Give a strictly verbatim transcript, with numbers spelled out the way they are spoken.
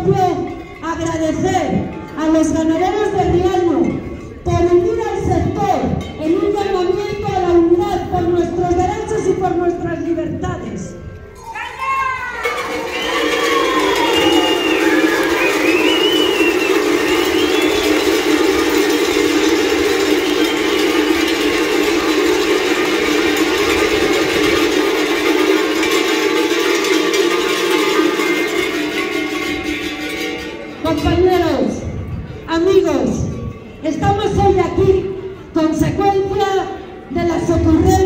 propio agradecer a los ganaderos de Riaño por unir al sector en un llamamiento a la unidad por nuestros derechos y por nuestras libertades. Compañeros, amigos, estamos hoy aquí consecuencia de las ocurrencias